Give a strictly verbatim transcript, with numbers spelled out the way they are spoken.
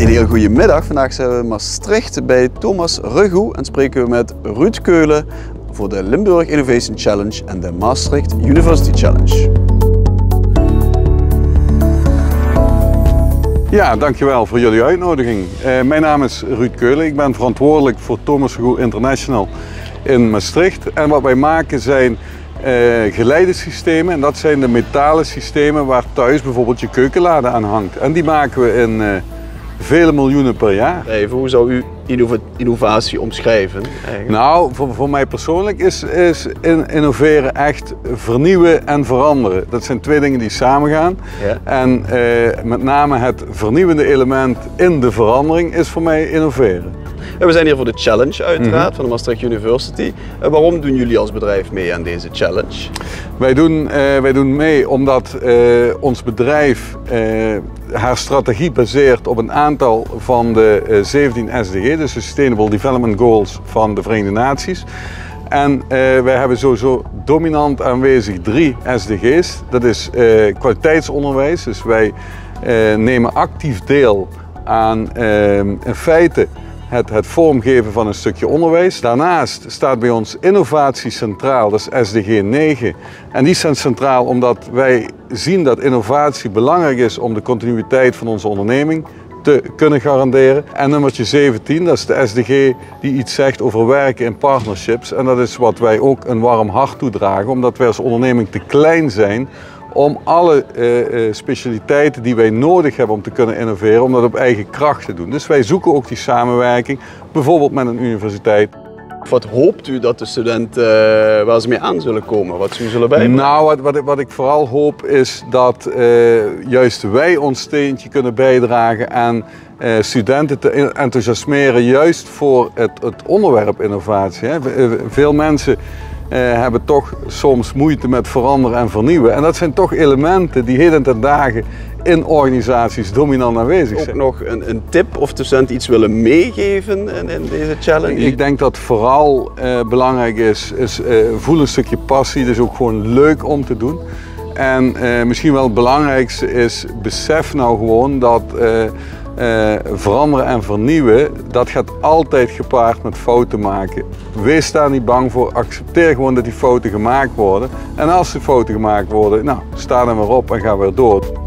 Een heel goede middag. Vandaag zijn we in Maastricht bij Thomas Ruggoe en spreken we met Ruud Keulen voor de Limburg Innovation Challenge en de Maastricht University Challenge. Ja, dankjewel voor jullie uitnodiging. Uh, mijn naam is Ruud Keulen. Ik ben verantwoordelijk voor Thomas Ruggoe International in Maastricht. En wat wij maken zijn uh, geleidesystemen. En dat zijn de metalen systemen waar thuis bijvoorbeeld je keukenlade aan hangt. En die maken we in uh, vele miljoenen per jaar. Even, hoe zou u innov innovatie omschrijven? Eigenlijk? Nou, voor, voor mij persoonlijk is, is in, innoveren echt vernieuwen en veranderen. Dat zijn twee dingen die samengaan. Ja. En uh, met name het vernieuwende element in de verandering is voor mij innoveren. En we zijn hier voor de challenge uiteraard mm-hmm. van de Maastricht University. Uh, waarom doen jullie als bedrijf mee aan deze challenge? Wij doen, uh, wij doen mee omdat uh, ons bedrijf uh, haar strategie baseert op een aantal van de uh, zeventien S D G, de Sustainable Development Goals van de Verenigde Naties. En uh, wij hebben sowieso dominant aanwezig drie S D G's. Dat is uh, kwaliteitsonderwijs, dus wij uh, nemen actief deel aan uh, in feite Het, het vormgeven van een stukje onderwijs. Daarnaast staat bij ons innovatie centraal, dat is S D G negen. En die staat centraal omdat wij zien dat innovatie belangrijk is om de continuïteit van onze onderneming te kunnen garanderen. En nummertje zeventien, dat is de S D G die iets zegt over werken in partnerships. En dat is wat wij ook een warm hart toedragen, omdat wij als onderneming te klein zijn om alle uh, uh, specialiteiten die wij nodig hebben om te kunnen innoveren, om dat op eigen kracht te doen. Dus wij zoeken ook die samenwerking, bijvoorbeeld met een universiteit. Wat hoopt u dat de studenten uh, waar ze mee aan zullen komen, wat ze zullen bijbrengen? Nou, wat, wat, ik, wat ik vooral hoop is dat uh, juist wij ons steentje kunnen bijdragen aan uh, studenten te enthousiasmeren juist voor het, het onderwerp innovatie. Hè. Veel mensen Uh, hebben toch soms moeite met veranderen en vernieuwen. En dat zijn toch elementen die heden ten dagen in organisaties dominant aanwezig zijn. Ook nog een, een tip of de studenten iets willen meegeven in, in deze challenge? Ik denk dat vooral uh, belangrijk is, is uh, voel een stukje passie. Het is ook gewoon leuk om te doen. En uh, misschien wel het belangrijkste is, besef nou gewoon dat uh, Uh, veranderen en vernieuwen, dat gaat altijd gepaard met fouten maken. Wees daar niet bang voor, accepteer gewoon dat die fouten gemaakt worden. En als die fouten gemaakt worden, nou, sta er maar op en ga weer door.